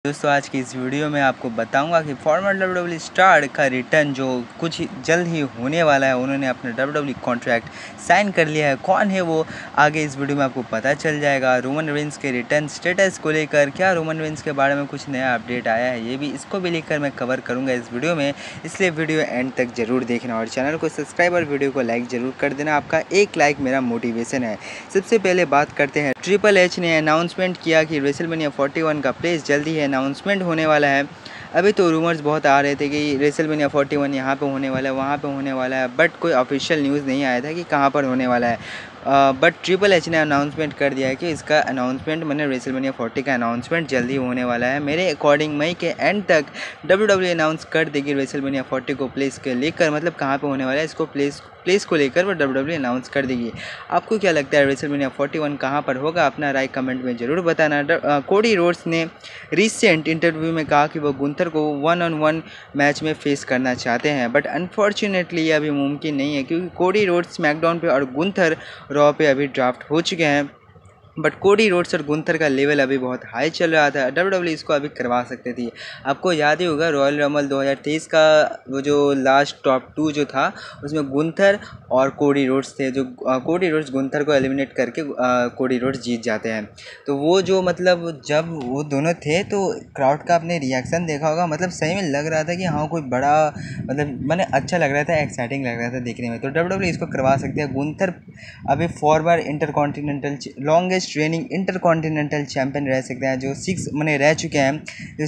दोस्तों आज की इस वीडियो में आपको बताऊंगा कि फॉर्मर WWE स्टार का रिटर्न जो कुछ जल्द ही होने वाला है। उन्होंने अपना WWE कॉन्ट्रैक्ट साइन कर लिया है। कौन है वो, आगे इस वीडियो में आपको पता चल जाएगा। रोमन रेंस के रिटर्न स्टेटस को लेकर क्या रोमन रेंस के बारे में कुछ नया अपडेट आया है, ये भी इसको भी लेकर मैं कवर करूँगा इस वीडियो में, इसलिए वीडियो एंड तक जरूर देखना और चैनल को सब्सक्राइब और वीडियो को लाइक ज़रूर कर देना। आपका एक लाइक मेरा मोटिवेशन है। सबसे पहले बात करते हैं, ट्रिपल एच ने अनाउंसमेंट किया कि रेसलमेनिया 41 का प्लेस जल्दी है अनाउंसमेंट होने वाला है। अभी तो रूमर्स बहुत आ रहे थे कि रेसलमेनिया 41 यहाँ पे होने वाला है, वहाँ पे होने वाला है, बट कोई ऑफिशियल न्यूज़ नहीं आया था कि कहाँ पर होने वाला है। बट ट्रिपल एच ने अनाउंसमेंट कर दिया है कि इसका अनाउंसमेंट मैंने रेसलमेनिया 40 का अनाउंसमेंट जल्दी होने वाला है। मेरे अकॉर्डिंग मई के एंड तक WWE अनाउंस कर देगी रेसलमेनिया 40 को प्लेस के लेकर, मतलब कहाँ पे होने वाला है इसको प्लेस को लेकर वो WWE अनाउंस कर देगी। आपको क्या लगता है रेसलमेनिया 41 कहाँ पर होगा, अपना राय कमेंट में ज़रूर बताना। कोडी रोड्स ने रिसेंट इंटरव्यू में कहा कि वो गुंथर को 1-on-1 मैच में फेस करना चाहते हैं, बट अनफॉर्चुनेटली ये अभी मुमकिन नहीं है क्योंकि कोडी रोड्स स्मैकडाउन पे और गुंथर रॉ पे अभी ड्राफ्ट हो चुके हैं। बट कोडी रोड्स और गुंथर का लेवल अभी बहुत हाई चल रहा था, WWE इसको अभी करवा सकते थी। आपको याद ही होगा रॉयल रमल 2023 का वो जो लास्ट टॉप 2 जो था उसमें गुंथर और कोडी रोड्स थे, जो कोडी रोड्स गुंथर को एलिमिनेट करके कोडी रोड्स जीत जाते हैं। तो वो जो मतलब जब वो दोनों थे तो क्राउड का आपने रिएक्शन देखा होगा, मतलब सही में लग रहा था कि हाँ कोई बड़ा मतलब मैंने अच्छा लग रहा था, एक्साइटिंग लग रहा था देखने में। तो WWE इसको करवा सकते हैं। गुंथर अभी forward intercontinental longest training intercontinental champion रह सकते हैं, जो 6 मैंने रह चुके हैं, जो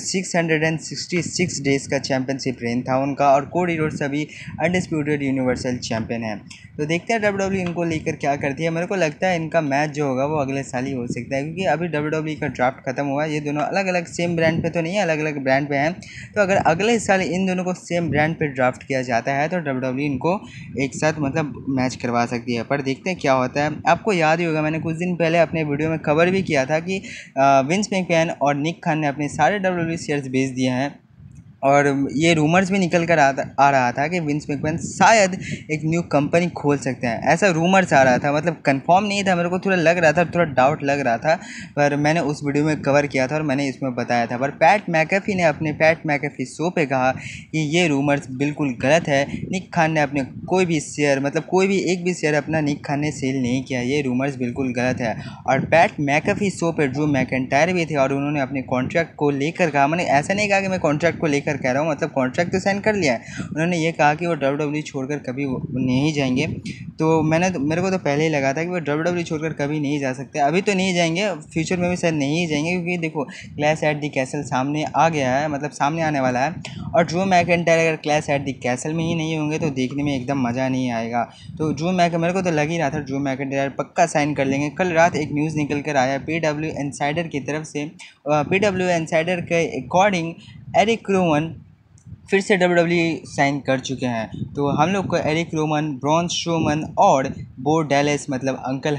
666 डेज़ का चैंपियनशिप रेन था उनका। और कोडी रोड्स अभी अनडिस्प्यूटेड यूनिवर्सल चैंपियन है। तो देखते हैं WWE इनको लेकर क्या करती है। मेरे को लगता है इनका मैच जो होगा वो अगले साल ही हो सकता है, क्योंकि अभी WWE का ड्राफ्ट खत्म हुआ। ये दोनों अलग अलग सेम ब्रांड पे तो नहीं है, अलग अलग ब्रांड पे हैं। तो अगर अगले साल इन दोनों को सेम ब्रांड पे ड्राफ्ट किया जाता है तो WWE इनको एक साथ मतलब मैच करवा सकती है, पर देखते हैं क्या होता है। आपको याद ही होगा मैंने कुछ दिन पहले अपने वीडियो में कवर भी किया था कि विंस मैकमैन और निक खान ने अपने सारे WWE शेयर्स बेच दिए हैं, और ये रूमर्स भी निकल कर आ रहा था कि विंस मैकमैन शायद एक न्यू कंपनी खोल सकते हैं। ऐसा रूमर्स आ रहा था, मतलब कंफर्म नहीं था, मेरे को थोड़ा लग रहा था, थोड़ा डाउट लग रहा था, पर मैंने उस वीडियो में कवर किया था और मैंने इसमें बताया था। पर पैट मैकेफी ने अपने पैट मैकेफी शो पे कहा कि ये रूमर्स बिल्कुल गलत है। निक खान ने अपने कोई भी शेयर, मतलब कोई भी एक भी शेयर अपना निक खान ने सेल नहीं किया, ये रूमर्स बिल्कुल गलत है। और पैट मैकेफी शो पे ड्रू मैकेंटायर भी थे और उन्होंने अपने कॉन्ट्रैक्ट को लेकर कहा, मैंने ऐसा नहीं कहा कि मैं कॉन्ट्रैक्ट को लेकर कह रहा हूँ, मतलब कॉन्ट्रैक्ट तो साइन कर लिया है। उन्होंने ये कहा कि वो WWE छोड़कर कभी नहीं जाएंगे। तो मेरे को तो पहले ही लगा था कि वो WWE छोड़कर कभी नहीं जा सकते। अभी तो नहीं जाएंगे, फ्यूचर में भी शायद नहीं जाएंगे, क्योंकि देखो क्लैश एट द कैसल सामने आ गया है, मतलब सामने आने वाला है। और ड्रू मैकेंटायर अगर क्लैश एट द कैसल में ही नहीं होंगे तो देखने में एकदम मज़ा नहीं आएगा। तो मेरे को तो लग ही रहा था ड्रू मैकेंटायर पक्का साइन कर लेंगे। कल रात एक न्यूज़ निकल कर आया PW इनसाइडर की तरफ से, PW इनसाइडर के अकॉर्डिंग एरिक रोमन फिर से WWE साइन कर चुके हैं। तो हम लोग को एरिक रोमन, ब्रॉन स्ट्रोमन और बो डैलेस, मतलब अंकल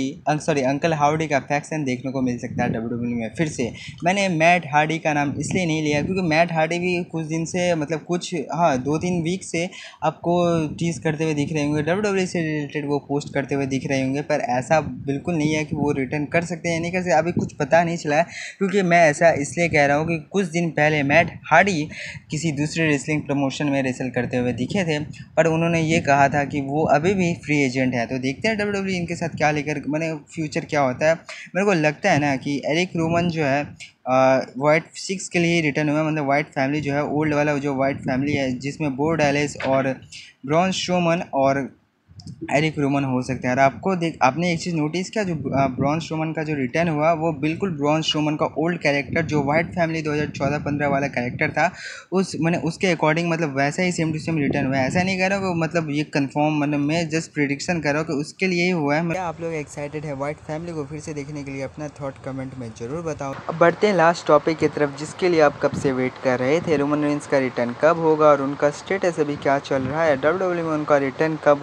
हार्डी का फैक्शन देखने को मिल सकता है WWE में फिर से। मैंने मैट हार्डी का नाम इसलिए नहीं लिया क्योंकि मैट हार्डी भी कुछ दिन से, मतलब कुछ 2-3 वीक से आपको टीज़ करते हुए दिख रहे होंगे, WWE से रिलेटेड वो पोस्ट करते हुए दिख रहे होंगे, पर ऐसा बिल्कुल नहीं है कि वो रिटर्न कर सकते हैं या नहीं कर सकते, अभी कुछ पता नहीं चला है। क्योंकि मैं ऐसा इसलिए कह रहा हूँ कि कुछ दिन पहले मैट हार्डी किसी दूसरे रेसलिंग प्रमोशन में रेसल करते हुए दिखे थे, पर उन्होंने ये कहा था कि वो अभी भी फ्री एजेंट है। तो देखते हैं WWE इनके साथ क्या लेकर, मैंने फ्यूचर क्या होता है। मेरे को लगता है ना कि एरिक रोमन जो है वाइट 6 के लिए रिटर्न हुआ, मतलब वाइट फैमिली जो है, ओल्ड वाला जो वाइट फैमिली है जिसमें बो डैलेस और ब्रॉन स्ट्रोमन और एरिक रोमन हो सकते हैं। और आपने एक चीज़ नोटिस किया, जो ब्रॉन स्ट्रोमन का जो रिटर्न हुआ वो बिल्कुल ब्रॉन स्ट्रोमन का ओल्ड कैरेक्टर, जो वाइट फैमिली 2014-15 वाला कैरेक्टर था, उसके अकॉर्डिंग मतलब वैसा ही सेम टू सेम रिटर्न हुआ है। ऐसा नहीं कह रहा हूँ कि मतलब ये कंफर्म, मतलब मैं जस्ट प्रिडिक्शन कर रहा हूँ कि उसके लिए ही हुआ है। क्या आप लोग एक्साइटेड है वाइट फैमिली को फिर से देखने के लिए? अपना थॉट कमेंट में ज़रूर बताओ। अब बढ़ते हैं लास्ट टॉपिक की तरफ, जिसके लिए आप कब से वेट कर रहे थे। रोमन रेंस का रिटर्न कब होगा और उनका स्टेटस अभी क्या चल रहा है, WWE में उनका रिटर्न कब हो सकता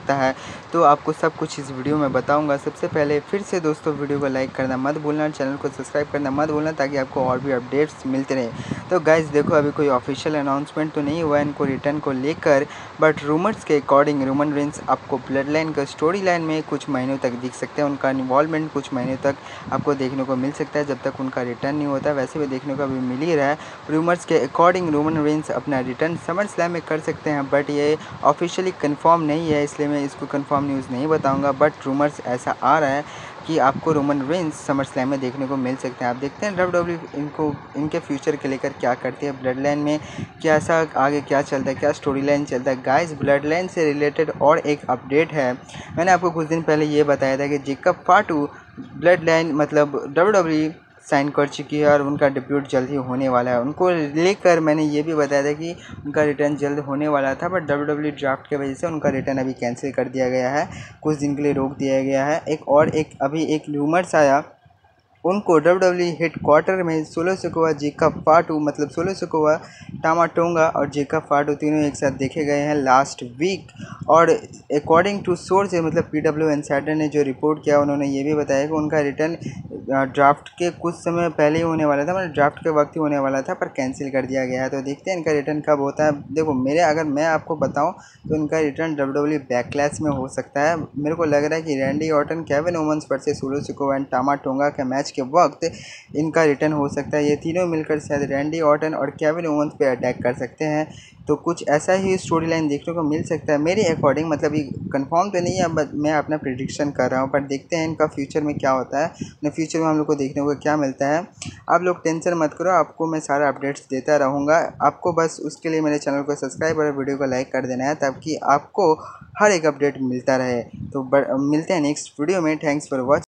सकता है, तो आपको सब कुछ इस वीडियो में बताऊंगा। सबसे पहले फिर से दोस्तों वीडियो को लाइक करना मत भूलना, चैनल को सब्सक्राइब करना मत भूलना, ताकि आपको और भी अपडेट्स मिलते रहें। तो गाइस देखो, अभी कोई ऑफिशियल अनाउंसमेंट तो नहीं हुआ है इनको रिटर्न को लेकर, बट रूमर्स के अकॉर्डिंग रोमन रेंस आपको ब्लड लाइन का स्टोरी लाइन में कुछ महीनों तक दिख सकते हैं। उनका इन्वॉल्वमेंट कुछ महीनों तक आपको देखने को मिल सकता है, जब तक उनका रिटर्न नहीं होता। वैसे भी देखने को अभी मिल ही रहा है। रूमर्स के अकॉर्डिंग रोमन रेंस अपना रिटर्न समर स्लैम में कर सकते हैं, बट ये ऑफिशियली कंफर्म नहीं है, इसलिए मैं इसको कंफर्म न्यूज़ नहीं बताऊंगा। बट रूमर्स ऐसा आ रहा है कि आपको रोमन रेंस समर स्लैम में देखने को मिल सकते हैं। आप देखते हैं WWE इनको इनके फ्यूचर के लेकर क्या करती है, ब्लड लाइन में कैसा आगे क्या चलता है, क्या स्टोरी लाइन चलता है। गाइस ब्लड लाइन से रिलेटेड और एक अपडेट है। मैंने आपको कुछ दिन पहले ये बताया था कि जेकब फाटू ब्लड लाइन मतलब WWE साइन कर चुकी है और उनका डेब्यूट जल्द ही होने वाला है। उनको लेकर मैंने ये भी बताया था कि उनका रिटर्न जल्द होने वाला था, बट WWE ड्राफ्ट की वजह से उनका रिटर्न अभी कैंसिल कर दिया गया है, कुछ दिन के लिए रोक दिया गया है। अभी एक रूमर्स आया, उनको WWE हेडक्वार्टर में सोलो सिकोआ, जेकब फाटू मतलब सोलो सिकोआ, टामा टोंगा और जेकब फाटू तीनों एक साथ देखे गए हैं लास्ट वीक। और अकॉर्डिंग टू सोर्स मतलब PW इनसाइडर ने जो रिपोर्ट किया, उन्होंने ये भी बताया कि उनका रिटर्न ड्राफ्ट के कुछ समय पहले ही होने वाला था, मतलब ड्राफ्ट के वक्त ही होने वाला था, पर कैंसिल कर दिया गया है। तो देखते हैं इनका रिटर्न कब होता है। देखो अगर मैं आपको बताऊं तो इनका रिटर्न WWE बैकलैश में हो सकता है। मेरे को लग रहा है कि Randy Orton, Kevin Owens versus Solo Sikoa and Tama Tonga के मैच के वक्त इनका रिटर्न हो सकता है। ये तीनों मिलकर शायद रैंडी ऑर्टन और केविन ओवंस पे अटैक कर सकते हैं, तो कुछ ऐसा ही स्टोरी लाइन देखने को मिल सकता है मेरे अकॉर्डिंग। मतलब ये कंफर्म तो नहीं है, बट मैं अपना प्रेडिक्शन कर रहा हूँ, पर देखते हैं इनका फ्यूचर में क्या होता है, फ्यूचर में हम लोग को देखने को क्या मिलता है। आप लोग टेंशन मत करो, आपको मैं सारा अपडेट्स देता रहूँगा। आपको बस उसके लिए मेरे चैनल को सब्सक्राइब और वीडियो को लाइक कर देना है, ताकि आपको हर एक अपडेट मिलता रहे। तो मिलते हैं नेक्स्ट वीडियो में। Thanks for watching.